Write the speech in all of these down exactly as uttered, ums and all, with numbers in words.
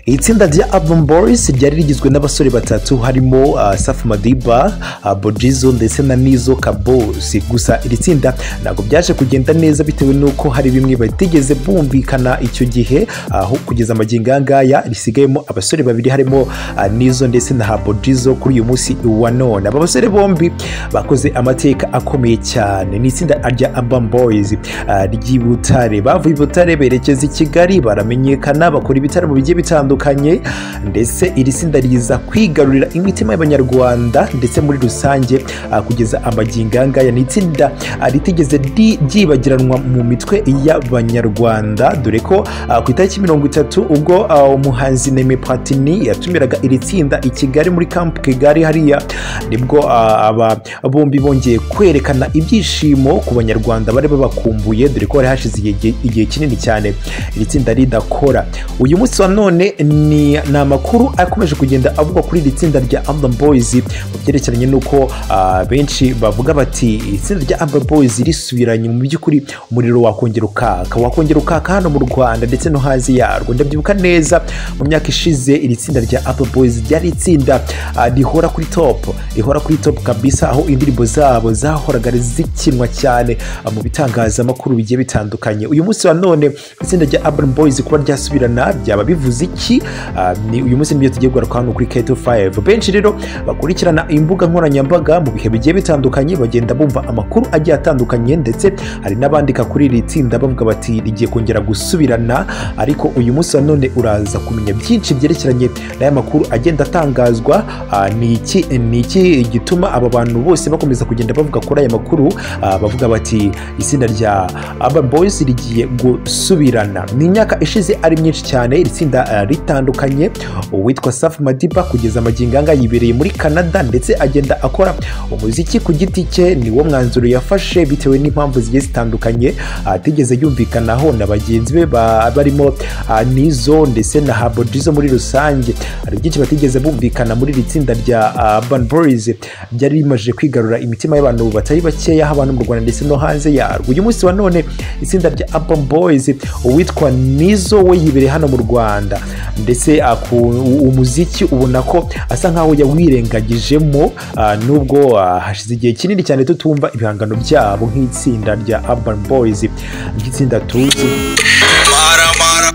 Itsinda rya Urban Boys ryari rigizwe n'abasore batatu harimo uh, Safi Madiba, uh, Bojizo ndetse na Nizo Kabosi. Gusa iri tsinda ntabwo byaje kugenda neza bitewe nuko hari bimwe batigeze bumvikana icyo gihe, aho uh, kugeza amagingo ngaya risigayemo abasore babiri harimo uh, Nizo ndetse na Bojizo kuri uyu munsi wa none. Aba basore bombi bakoze amateka akomeye cyane. Ni itsinda rya Urban Boys uh, ry'Ibutare, bavuye Ibutare berekeza i Kigali, baramenyekana bakora ibitaramo bigiye bitandukanye kanye ndetse iri tsinda riza kwigarurira imitima y'abanyarwanda ndetse muri rusange uh, kugeza amagingo ngaya. Ni itsinda uh, ritigeze ryibagiranwa mu mitwe y'abanyarwanda, dore ko uh, ku itariki mirongo itatu ubwo uh, umuhanzi Neme Platini yatumiraga iri tsinda i Kigali muri Camp Kigali hariya, nibwo uh, aba bombi bongeye kwerekana ibyishimo ku banyarwanda bari babakumbuye, dore ko hari hashize igihe kinini cyane iri tsinda ridakora. Uyu munsi wa none ni amakuru akomeje kugenda avuga kuri iri tsinda rya Urban Boys mu byerekeranye nuko uh, benshi bavuga bati itsinda rya Urban Boys risubiranye mu by'ukuri umuriro wakongera ukaka wakongera ukaka hano mu Rwanda ndetse no hanze yarwo. Ndabyibuka neza mu myaka ishize iri tsinda rya Urban Boys ryari itsinda uh, rihora kuri top rihora kuri top kabisa, aho indirimbo zabo zahoraga zikinwa cyane uh, mu bitangazamakuru bigiye bitandukanye. Uyu munsi wa none itsinda rya Urban Boys kuba ryasubirana byaba bivuze iki? Uh, ni uyu munsi nibyo tugiye kugaruka hano kuri K two five. Benshi rero bakurikirana imbuga nkoranyambaga mu bihe bigiye bitandukanye bagenda bumva amakuru agiye atandukanye, ndetse hari n'abandika kuri iri tsinda bavuga bati rigiye kongera gusubirana, ariko uyu munsi wa none uraza kumenya byinshi byerekeranye n'aya makuru agenda atangazwa. Uh, ni iki ni iki gituma aba bantu bose bakomeza kugenda bavuga kuri aya makuru, uh, bavuga bati itsinda rya Urban Boys rigiye gusubirana. Ni imyaka ishize ari myinshi cyane iri tsinda uh, ritandukanye. Uwitwa Safi Madiba kugeza amagingo anga yibereye muri Canada ndetse agenda akora umuziki ku giti cye, ni wo mwanzuro yafashe bitewe n'impamvu zigiye zitandukanye atigeze uh, yumvikanaho na bagenzi be barimo uh, Nizo ndetse na Bojizo. Muri rusange hari byinshi batigeze bumvikana muri iri tsinda rya uh, Urban Boys ryari rimaje kwigarura imitima y'abantu batari bakeya haba no mu Rwanda ndetse no hanze yarwo. Uyu munsi wa none itsinda rya Urban Boys uwitwa Nizo we yibereye hano mu Rwanda ndetse umuziki ubona ko asa nkaho yawirengagijemo, uh, nubwo uh, hashize igihe kinini cyane tutumva ibihangano byabo nk'itsinda rya Urban Boys, nk'itsinda tuzi mara mara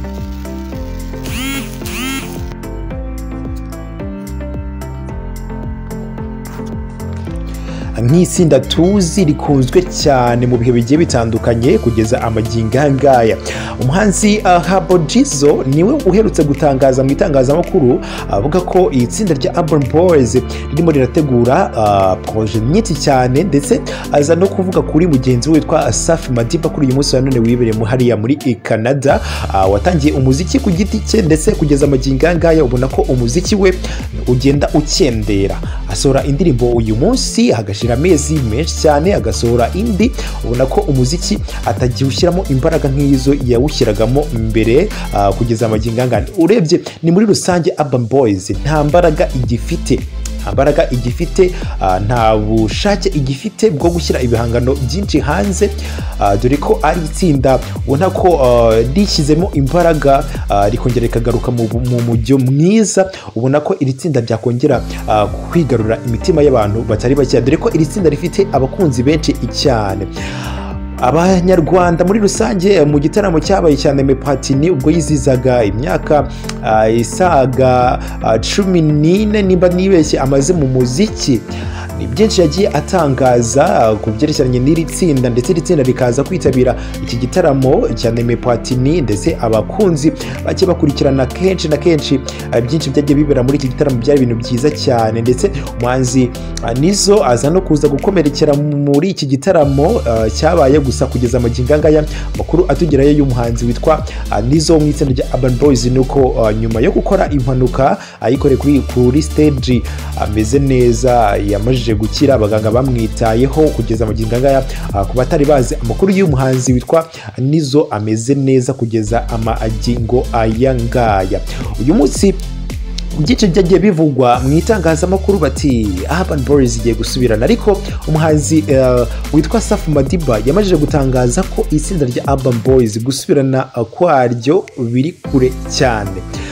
nk'itsinda tuzi rikunzwe cyane mu bihe bigiye bitandukanye kugeza amagingo ngaya. Umuhanzi uh, Bojizo niwe uherutse gutangaza mu itangazamakuru avuga uh, ko itsinda rya Urban Boys ririmo rirategura uh, projet nyinshi cyane, ndetse aza no kuvuga kuri mugenzi we witwa Safi Madiba kuri uyu munsi wa none wibereye mu hariya muri Canada, uh, watangiye umuziki ku giti cye ndetse kugeza amagingo ngaya ubona ko umuziki we ugenda ukendera. Asohora indirimbo uyu munsi hagashira amezi menshi cyane agasohora indi, ubona ko umuziki atagiwushyiramo imbaraga nk'izo yawushyiragamo mbere uh, kugeza amagingo ngana. Urebye ni muri rusange Urban Boys nta mbaraga igifite ambaraga igifite uh, nta bushake igifite bwo gushyira ibihangano byinshi hanze, uh, dore ko ari itsinda ubona ko uh, rishyizemo imbaraga uh, rikongera rikagaruka mu mujyo mwiza. Ubona ko iri tsinda byakongera uh, kwigarura imitima y'abantu batari bake, dore ko iri tsinda rifite abakunzi benshi cyane. Abanyarwanda muri rusange mu gitaramo cyabaye cyane Neme Platini ubwo yizizaga imyaka uh, isaga uh, cumi n'ine nimba nibeshye amaze mu muziki, ni byinshi yagiye atangaza uh, ku byerekeranye n'iri tsinda, ndetse iri tsinda rikaza kwitabira iki gitaramo cya Neme Platini, ndetse abakunzi bake bakurikirana kenshi na kenshi uh, byinshi byagiye bibera muri iki gitaramo byari ibintu byiza cyane. Ndetse umuhanzi uh, Nizo aza no kuza gukomerekera muri iki gitaramo uh, cyabaye gusa kugeza amagingo ngaya. Makuru atugerayo y'umuhanzi witwa uh, Nizo mu itsinda rya Urban Boys nuko uh, nyuma yo gukora impanuka ayikore kuri kuri stage ameze uh, neza, yamajije gukira, abaganga bamwitayeho kugeza amagingo ngaya. Uh, ku batari bazi amakuru y'umuhanzi witwa Nizo ameze neza kugeza amagingo aya ngaya. Uyu munsi byinshi byagiye bivugwa mu itangazamakuru bati Urban Boys igiye gusubirana, ariko umuhanzi uh, witwa Safi Madiba yamajije gutangaza ko itsinda rya Urban Boys gusubirana kwaryo biri kure cyane.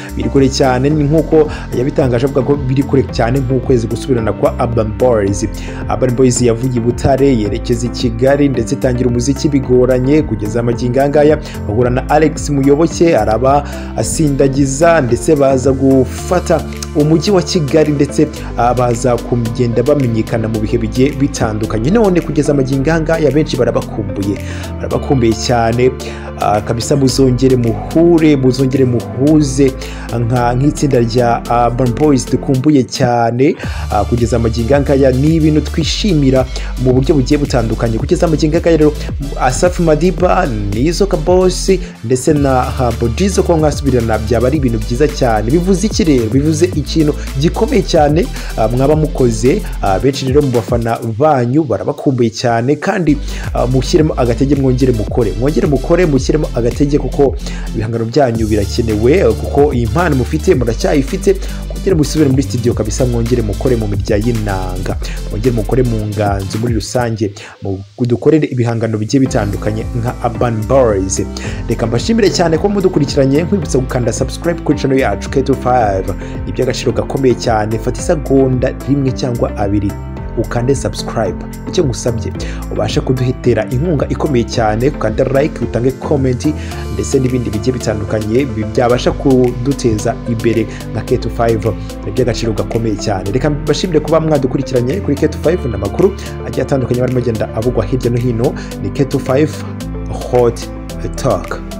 biri kure cyane ni nkuko yabitangaje avuga ko biri kure cyane nk'ukwezi gusubirana kwa Urban Boys. Urban Boys yavuye i Butare yerekeza i Kigali ndetse itangira umuziki bigoranye kugeza amagingo angaya bahura na Alex Muyoboke araba asindagiza ndetse baza gufata umujyi wa Kigali ndetse baza kugenda bamenyekana mu bihe bigiye bitandukanye. None kugeza amagingo angaya benshi barabakumbuye barabakumbuye cyane kabisa. Muzongere muhure muzongere muhuze nka nk'itsinda rya Urban Boys dukumbuye cyane kugeza amagingo angaya. Ni ibintu twishimira mu buryo bugiye butandukanye kugeza amagingo angaya. Rero Safi Madiba Nizzo Kaboss ndetse na Bodizo ko mwasubirana byaba ari ibintu byiza cyane. Bivuze iki rero? Bivuze ikintu gikomeye cyane mwaba mukoze. Benshi rero mu bafana banyu barabakumbuye cyane kandi mushyiremo agatege mwongere mukore mwongere mukore mushyiremo agatege kuko ibihangano byanyu birakenewe kuko iyi mpano mufite muracyayifite. Kugira musubire muri studio kabisa mwongere mukore mu mirya y'inanga mwongere mukore mu nganzo muri rusange dukorere ibihangano bigiye bitandukanye nka Urban Boys. Reka mbashimire cyane ko mudukurikiranye nkwibutsa gukanda subscribe kuri channel yacu K two five. Iby'agaciro gakomeye cyane. Fata isagonda rimwe cyangwa abiri ukande subscribe. Icyo ngusabye ubasha kuduhitera inkunga ikomeye cyane ukanda like utange comment ndetse n'ibindi bigiye bitandukanye byabasha kuduteza imbere nka K two five. Iby'agaciro gakomeye cyane. Reka mbashimire kuba mwadukurikiranye kuri K two five n'amakuru agiye atandukanye barimo agenda avugwa hirya no hino. Ni K two five Hot Talk.